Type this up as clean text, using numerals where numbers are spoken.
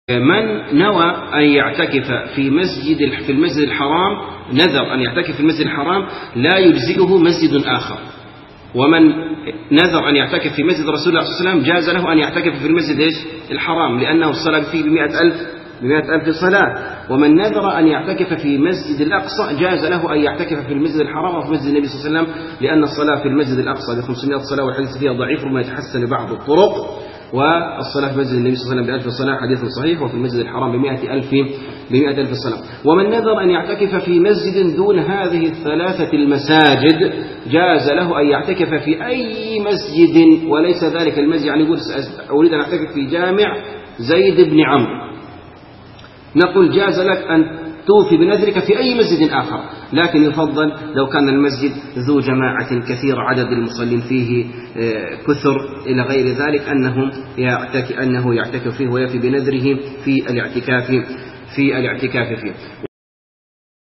من نوى أن يعتكف في المسجد الحرام، نذر أن يعتكف في المسجد الحرام لا يجزئه مسجد آخر. ومن نذر أن يعتكف في مسجد رسول الله صلى الله عليه وسلم جاز له أن يعتكف في المسجد الحرام، لأنه الصلاة فيه ب100,000 صلاة. ومن نذر أن يعتكف في مسجد الأقصى جاز له أن يعتكف في المسجد الحرام وفي مسجد النبي صلى الله عليه وسلم، لأن الصلاة في المسجد الأقصى ب500 صلاة والحديث فيها ضعيف وما يتحسن بعض الطرق، والصلاة في مسجد النبي صلى الله عليه وسلم ب1000 صلاة حديث صحيح، وفي المسجد الحرام ب100,000 صلاة. ومن نذر أن يعتكف في مسجد دون هذه الثلاثة المساجد جاز له أن يعتكف في أي مسجد وليس ذلك المسجد. يعني يقول أريد أن أعتكف في جامع زيد بن عمرو، نقول جاز لك أن توفي بنذرك في أي مسجد آخر، لكن يفضل لو كان المسجد ذو جماعة كثير عدد المصلين فيه كثر إلى غير ذلك أنه يعتكف فيه ويفي بنذره في الاعتكاف فيه.